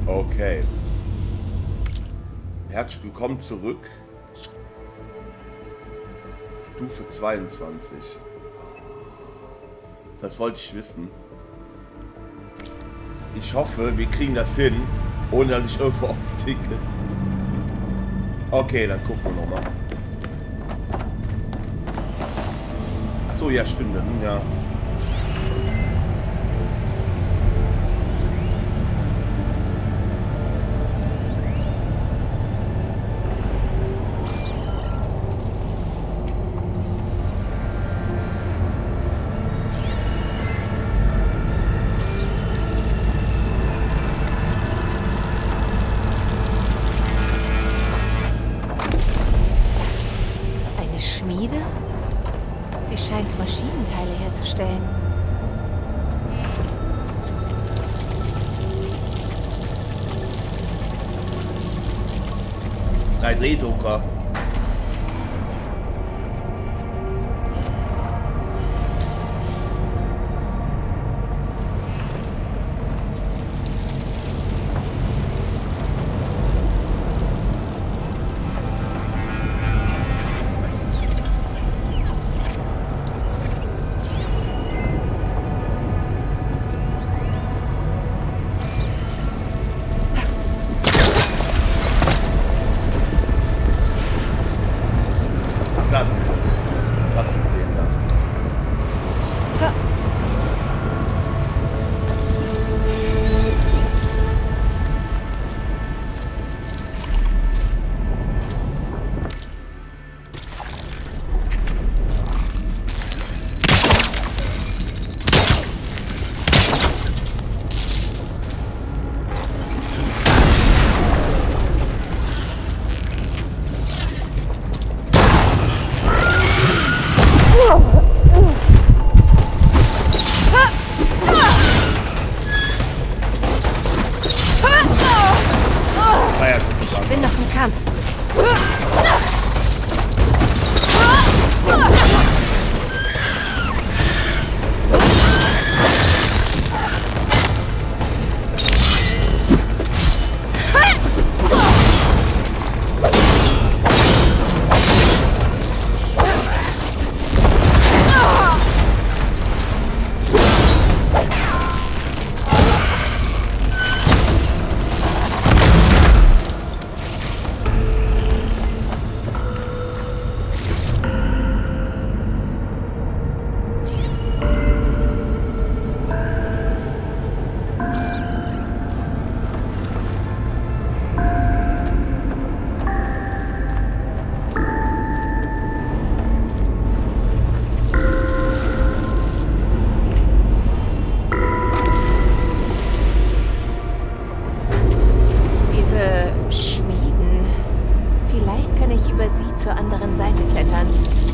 Okay. Herzlich willkommen zurück. Stufe 22. Das wollte ich wissen. Ich hoffe, wir kriegen das hin, ohne dass ich irgendwo austicke. Okay, dann gucken wir nochmal. Achso, ja, stimmt. Ja. Schmiede? Sie scheint Maschinenteile herzustellen. 3D-Drucker. Ich bin noch im Kampf. Zur anderen Seite klettern.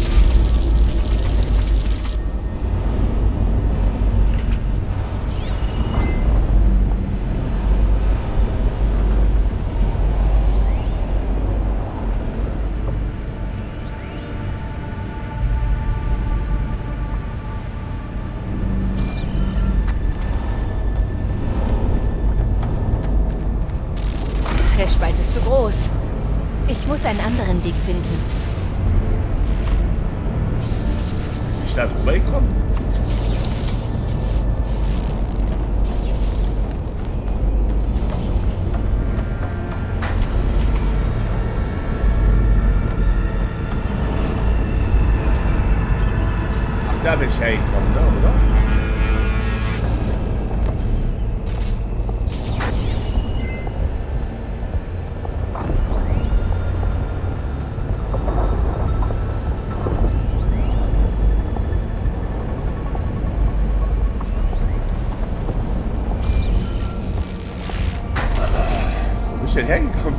Der Spalt ist zu groß. Ich muss einen anderen Weg finden. Ich da vorbeikommen? Ach, da will ich herkommen, ne, oder? Wo bin ich denn hergekommen?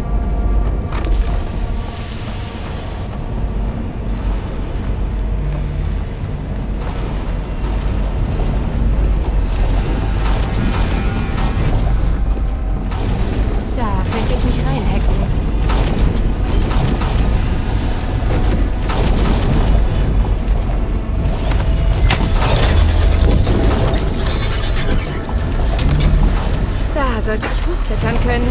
Da könnte ich mich reinhacken. Da sollte ich hochklettern können.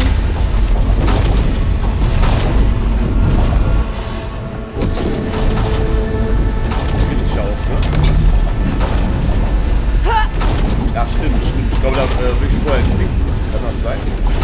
Bin ich ja auch, ne? Ja, stimmt. Ich glaube, da will ich vorher klicken. Kann das sein?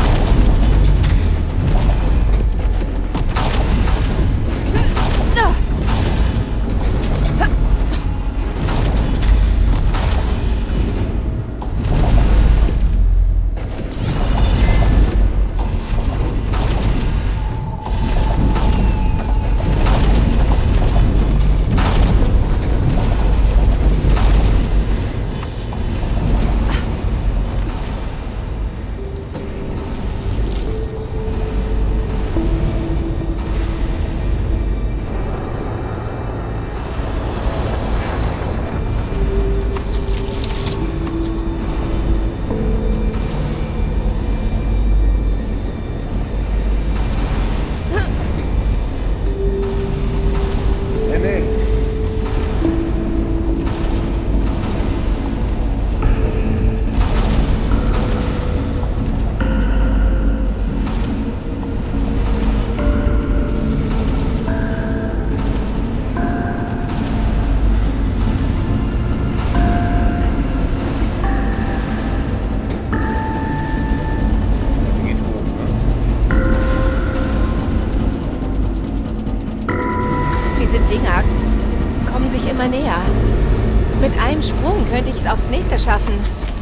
Dinger kommen sich immer näher. Mit einem Sprung könnte ich es aufs nächste schaffen.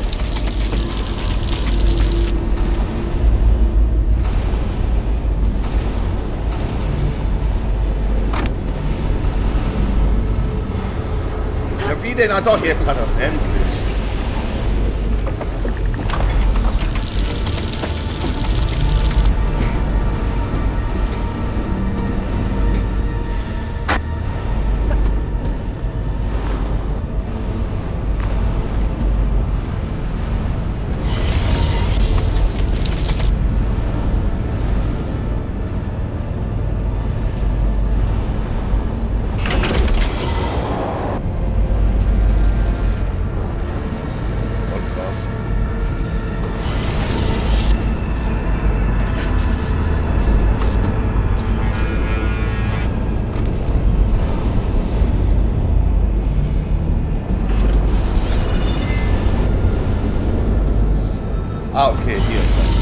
Ja, wie denn? Ah, doch, jetzt hat er es endlich. Ah, okay, hier.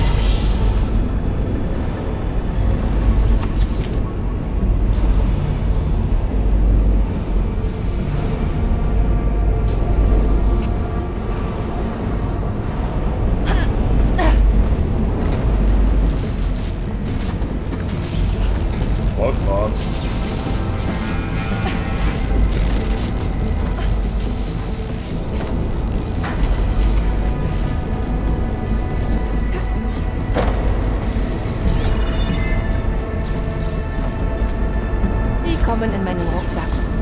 Rückwärts. Kommen in meinen Rucksack.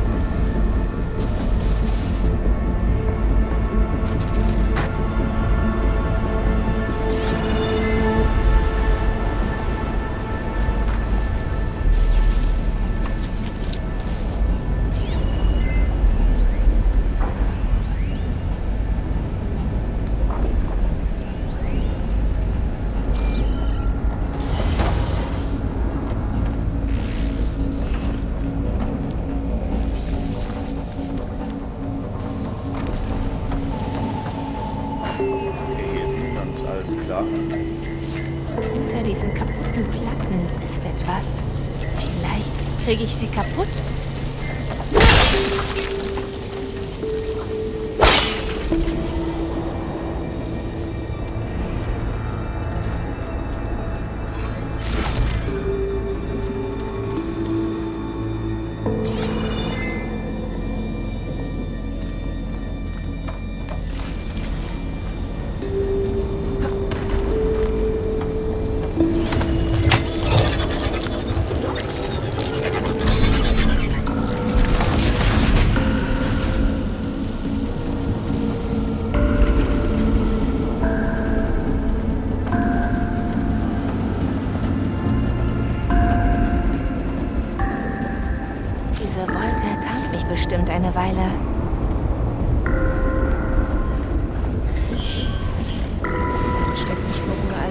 Hinter diesen kaputten Platten ist etwas. Vielleicht kriege ich sie kaputt?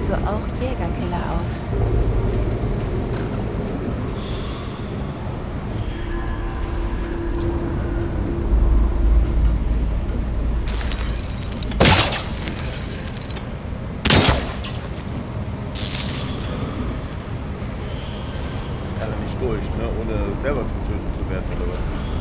also auch Jägerkiller aus. Kann er nicht durch, ne? Ohne selber getötet zu werden, oder was?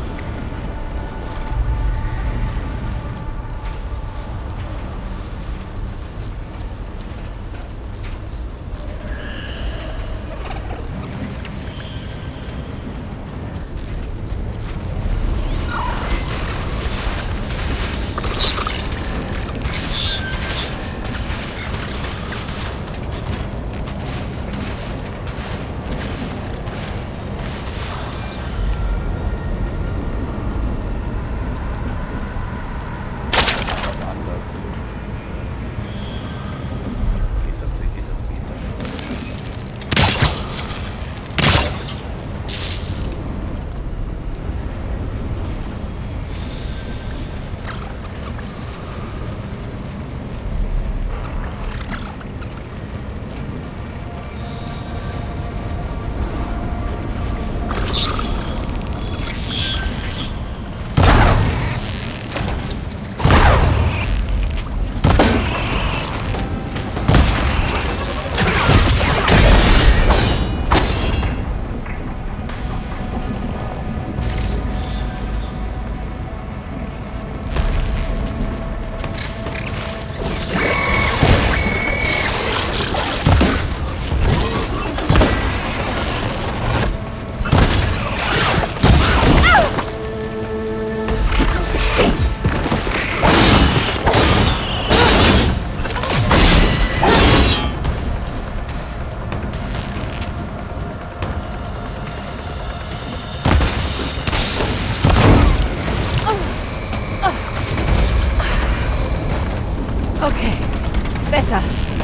Okay, besser.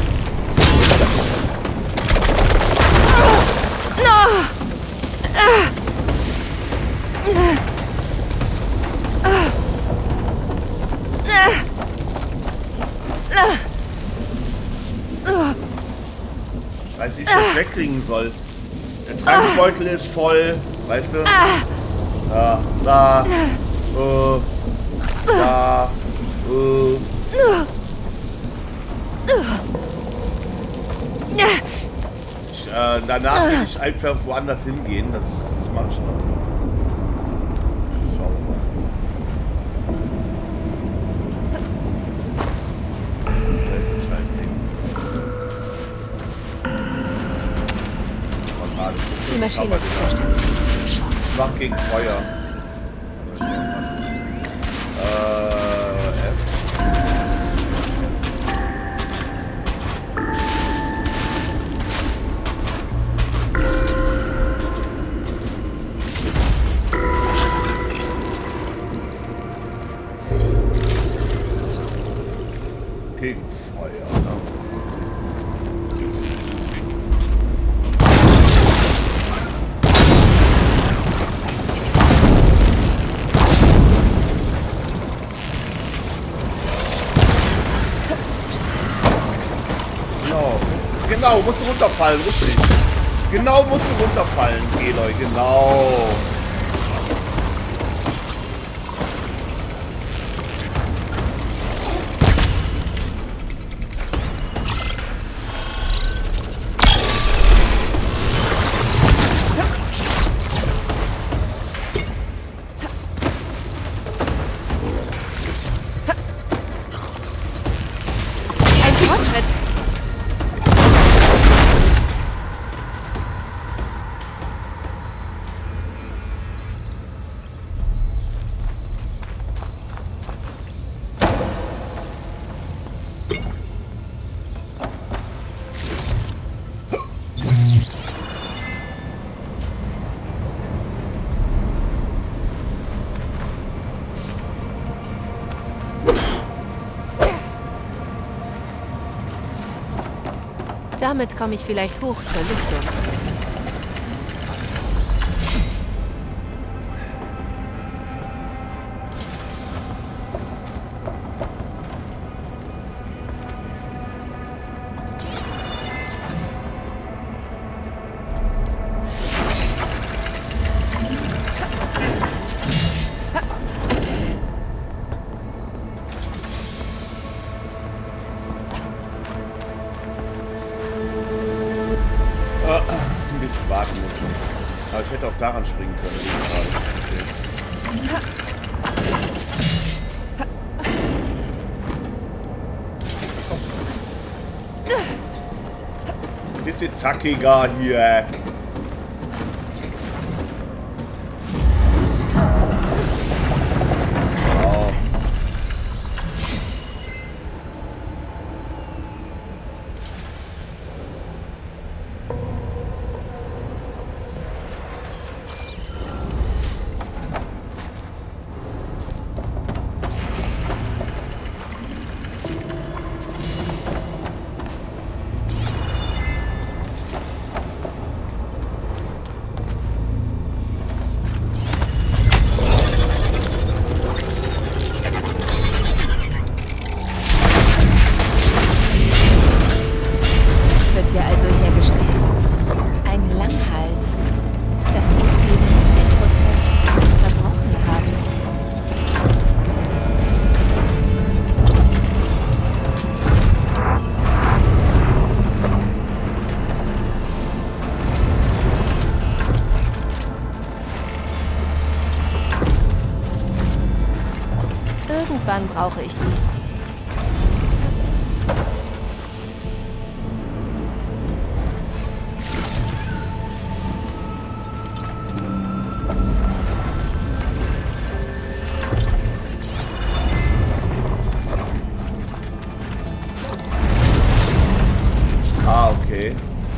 Ich weiß nicht, wie ich das wegkriegen soll. Der Trankbeutel ist voll, weißt du? Da, da, da, danach will ich einfach woanders hingehen. Das mache ich noch. Schauen wir mal. Da ist ein Scheißding. Die Maschine ist in der Station. Schwach gegen Feuer. F. Gegen Feuer. Genau, musst du runterfallen, richtig. Genau musst du runterfallen, Eloy, genau. Ein Fortschritt. Damit komme ich vielleicht hoch zur Lüftung. bisschen warten müssen. Aber ich hätte auch daran springen können. Okay. Bisschen zackiger hier. Irgendwann brauche ich die. Ah, okay.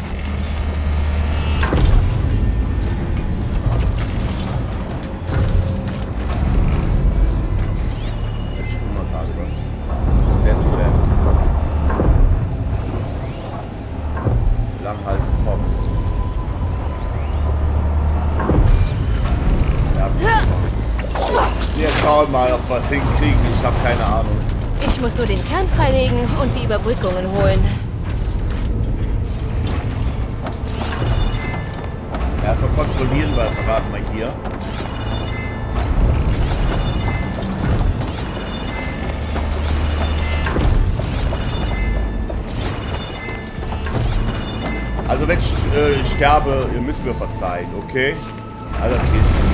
Schauen mal, ob wir es hinkriegen. Ich habe keine Ahnung. Ich muss nur den Kern freilegen und die Überbrückungen holen. Erstmal kontrollieren wir es gerade mal hier. Also wenn ich sterbe, ihr müsst mir verzeihen, okay? Also das geht nicht.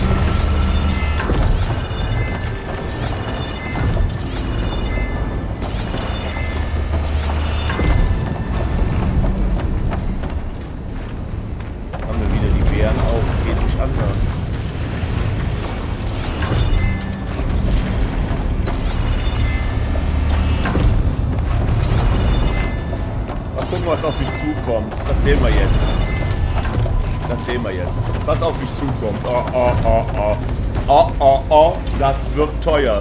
Was auf mich zukommt. Das sehen wir jetzt. Das sehen wir jetzt. Was auf mich zukommt. Oh, oh, oh, oh. Oh, oh, oh. Das wird teuer.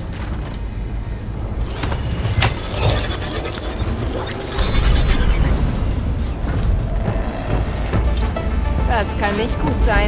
Das kann nicht gut sein.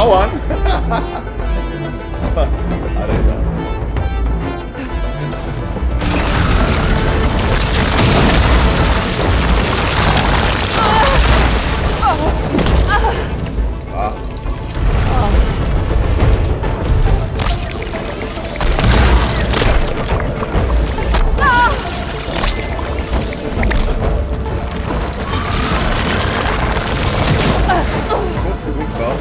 Mauern. Alter. Ah. Kurze runter.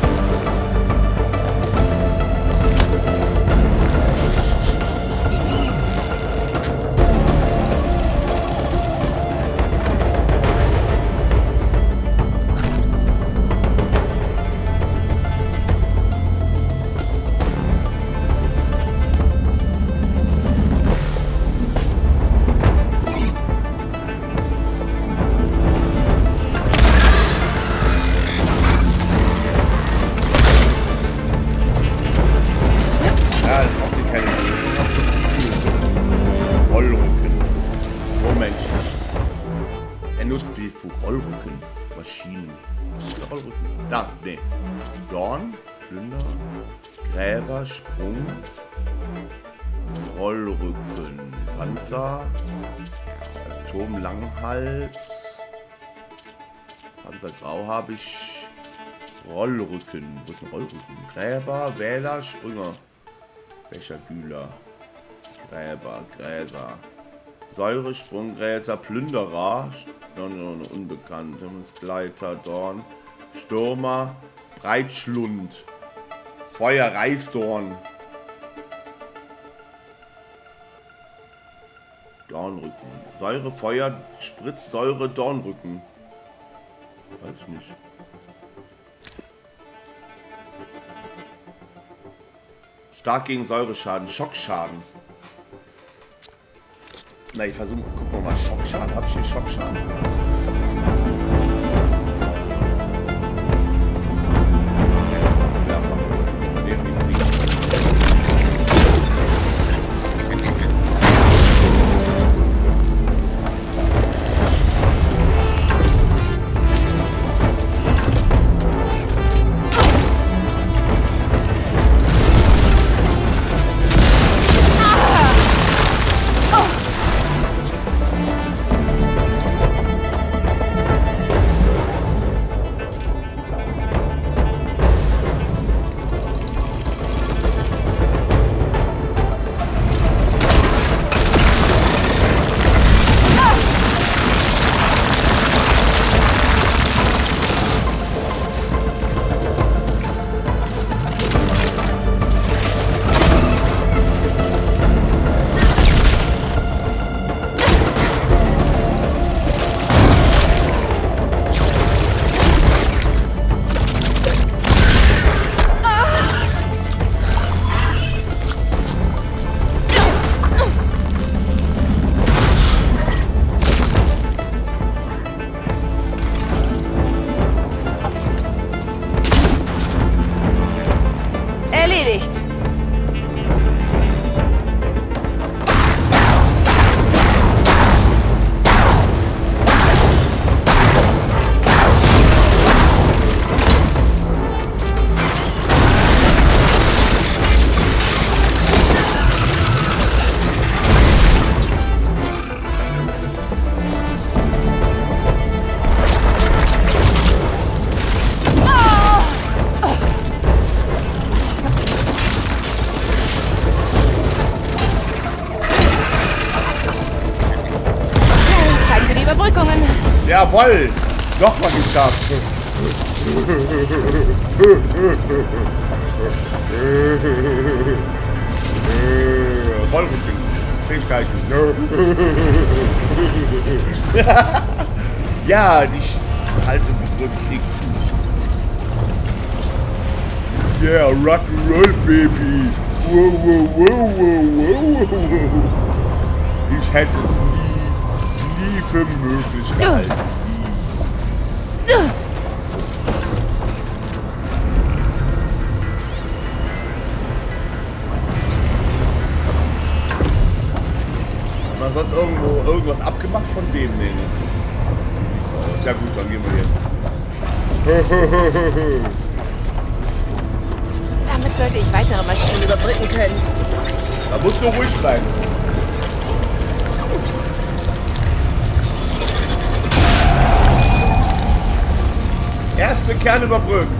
Ja, das braucht ihr keine Rollrücken. Moment. Er nutzt die Rollrücken. Maschinen. Rollrücken. Da, nee. Dorn, Plünder, Gräber, Sprung, Rollrücken, Panzer, Atomlanghals, Panzergrau habe ich, Rollrücken. Wo ist ein Rollrücken? Gräber, Wähler, Springer. Becherbühler, Gräber, Säure, Sprunggräser, Plünderer, Unbekannte, Gleiter, Dorn, Stürmer, Breitschlund, Feuer, Reisdorn, Dornrücken, Säure, Feuer, Spritzsäure, Dornrücken. Weiß nicht. Stark gegen Säureschaden, Schockschaden. Na, ich versuche, gucken wir mal, Schockschaden. Habe ich hier Schockschaden? Erledigt. Jawoll! Nochmal geschafft! Rollrücken. Fähigkeiten. Ja, die alte Begriff. Yeah, Rock'n'Roll, Baby. Wow, wow, wow, wow, wow, wow. Ich hätte es nie für möglich gehalten. Hat man sonst irgendwas abgemacht von dem? Nee, ne? Ja gut, dann gehen wir jetzt. sollte ich weitere Maschinen überbrücken können. Da musst du ruhig bleiben. Erste Kern überbrückt.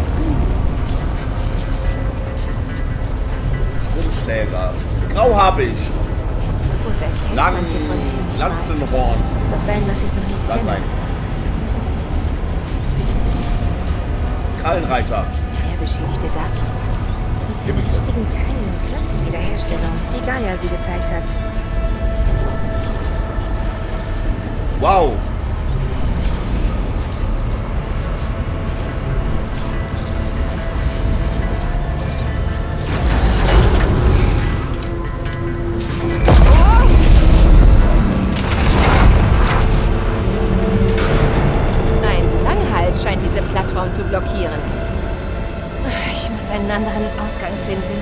Stromschläger. Grauhabig. Markus erzählt manche von denen nicht mal. Lanzenhorn. Das muss sein, was ich noch nicht kenne. Nein. Krallenreiter. Er beschädigte das. Mit den richtigen Teilen klappt die Wiederherstellung, wie Gaia sie gezeigt hat. Wow. Scheint diese Plattform zu blockieren. Ich muss einen anderen Ausgang finden.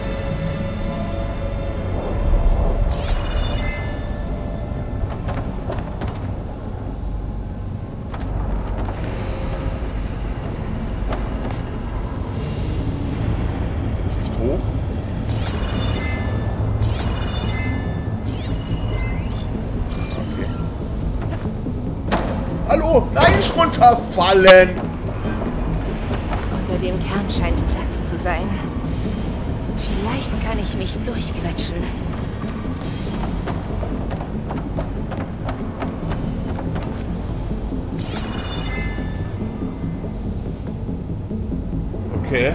Nicht hoch. Okay. Hallo, nein, nicht runterfallen! Unter dem Kern scheint Platz zu sein. Vielleicht kann ich mich durchquetschen. Okay.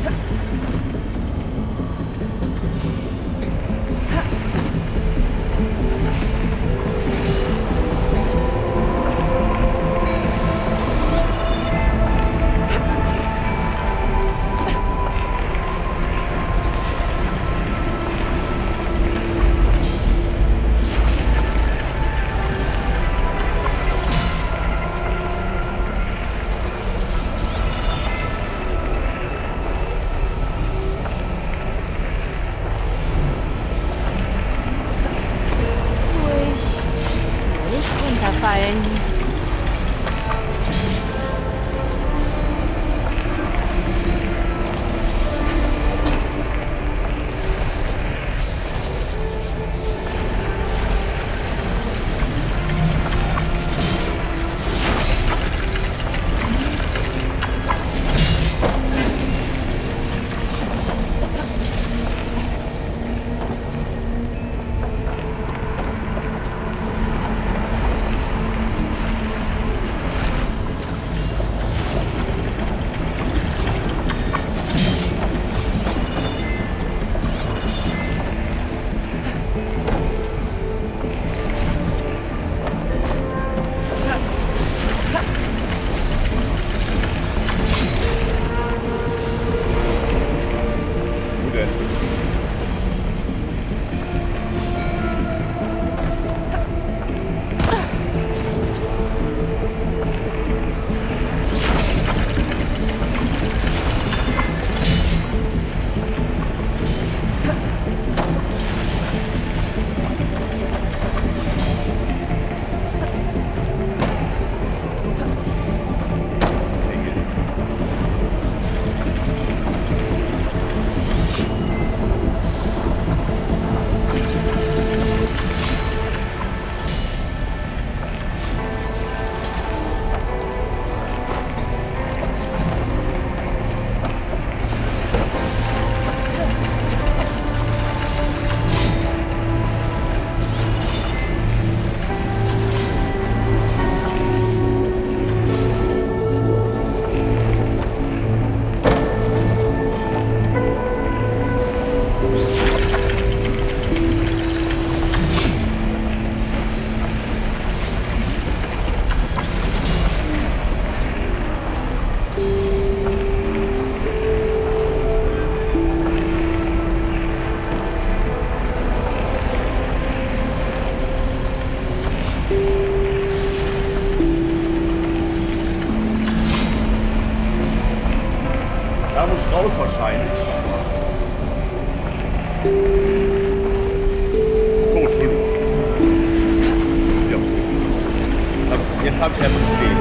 raus wahrscheinlich. So, Entschuldigung. Ja. Jetzt habt ihr ja Befehl.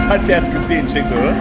Hast du jetzt gesehen, Schickse, oder?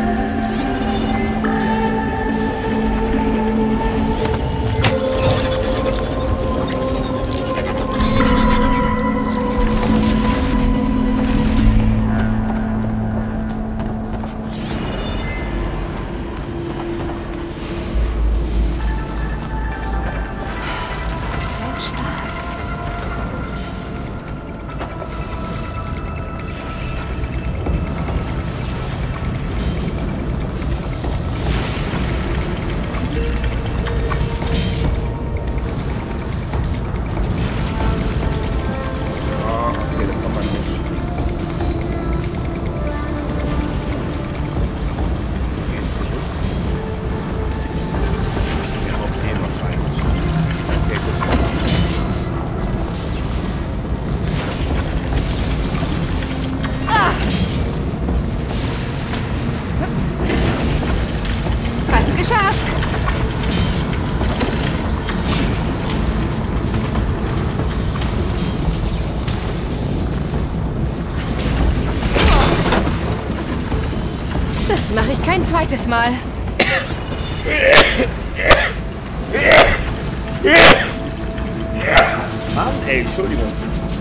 Geschafft! Das mache ich kein zweites Mal. Mann, ey, Entschuldigung.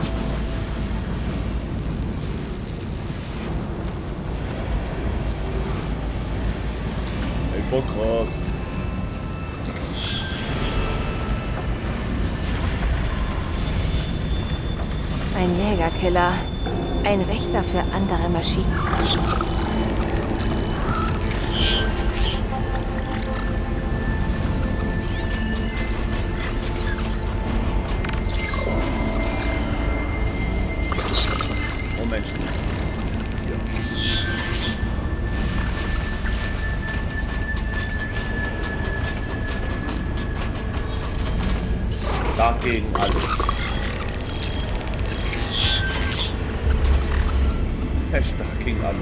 Ey, voll krass. Ein Jägerkiller. Ein Wächter für andere Maschinen. Moment. Dagegen alles. Hashtag gegen alles.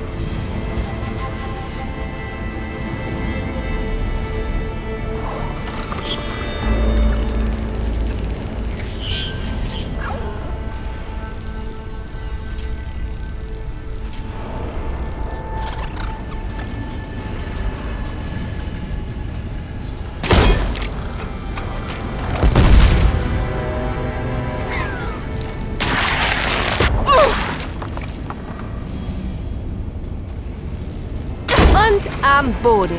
Und am Boden.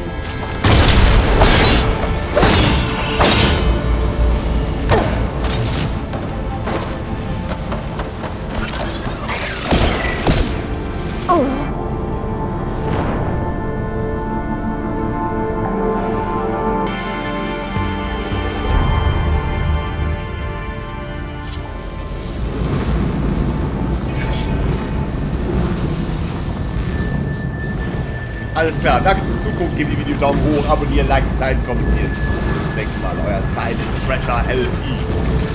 Oh. Alles klar, danke fürs Zugucken, gebt die Video Daumen hoch, abonnieren, liken, teilen, kommentieren. Bis zum nächsten Mal, euer Silent Treasure LP.